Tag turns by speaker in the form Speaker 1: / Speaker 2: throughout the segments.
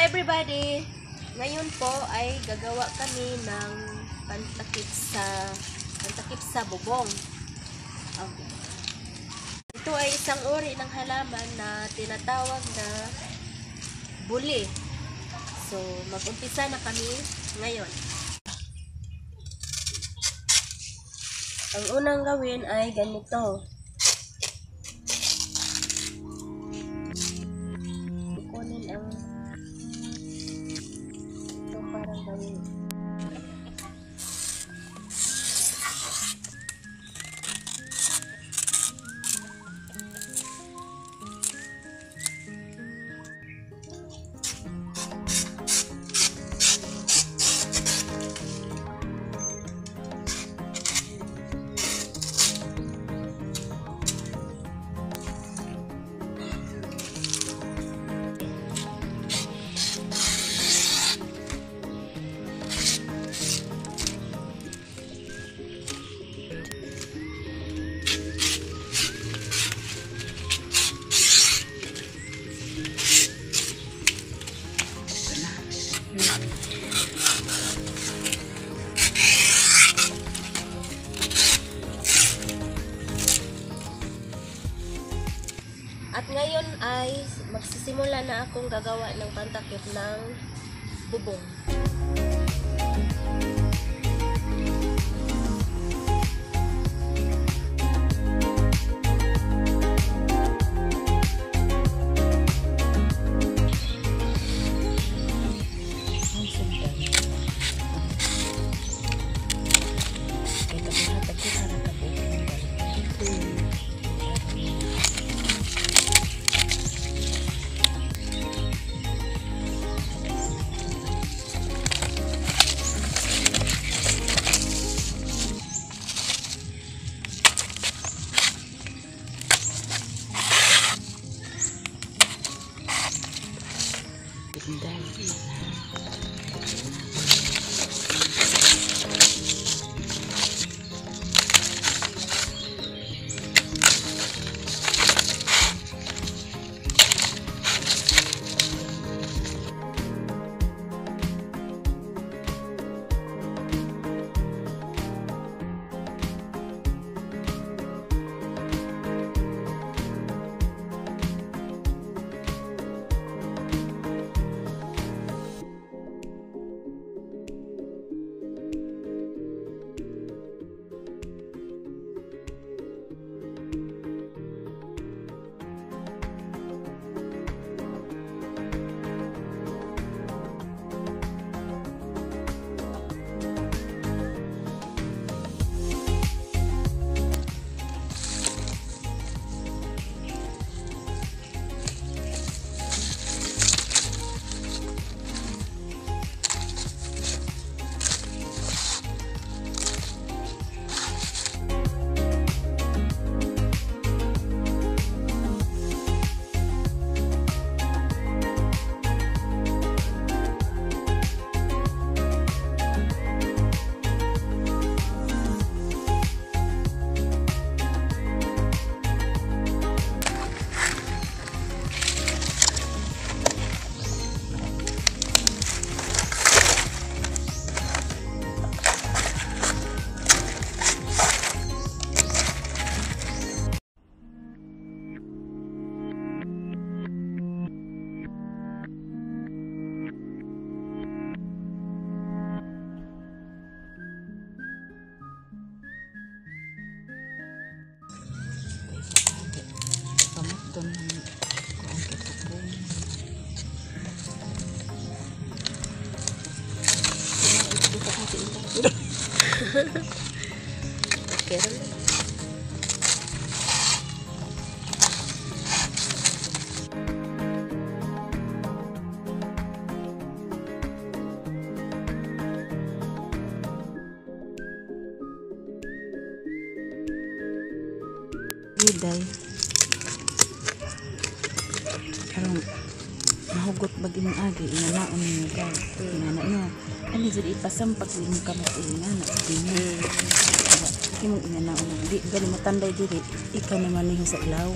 Speaker 1: everybody! Ngayon po ay gagawa kami ng pantakip sa bubong. Okay. Ito ay isang uri ng halaman na tinatawag na buli. So, mag-umpisa na kami ngayon. Ang unang gawin ay ganito. Kukunin ang ito parang gawin. At ngayon ay magsisimula na akong gagawa ng pantakip ng bubong. Okay.
Speaker 2: Day karong mahugot bagi mong agi inanaon niyo guys inana ino ani jud ipasampak sa imong kamot inana dinhi imong inanaon di gali matanday diri ikaw naman niyo sa ilaw.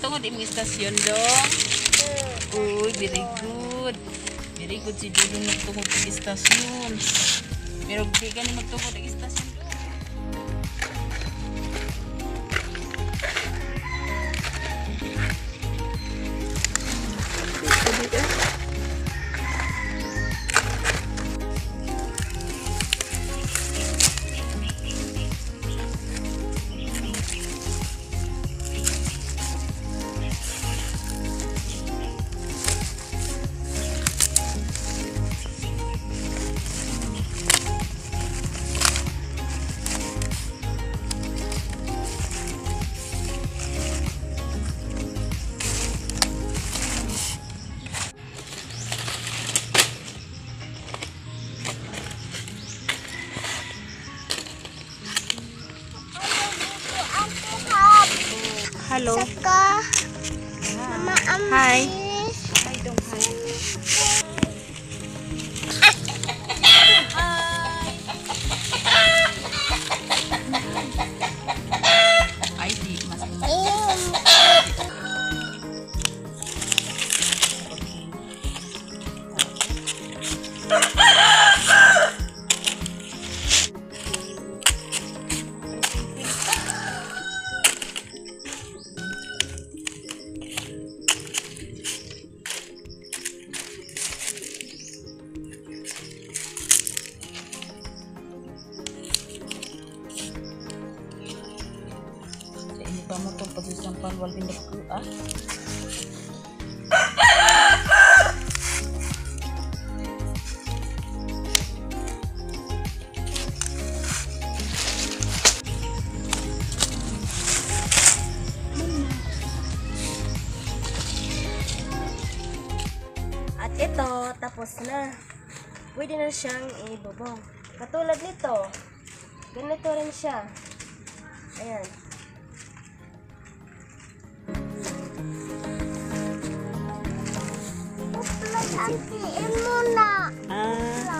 Speaker 2: magtungod imong istasyon dong. Uy, very good. Very good si Dudong magtungod sa istasyon. Pero di gani magtungod sa istasyon dong. Hello.
Speaker 3: Saka, Mama Amis.
Speaker 2: Hi. Hi dong, hi. Ay, di. Mas ini kamu tuh posisi panwal pindah ke
Speaker 1: At ito, tapos na. Pwede na siyang ibubong. Katulad nito. Ganito rin siya. Ayan.
Speaker 3: Upload ang PM mo na.
Speaker 2: Ah,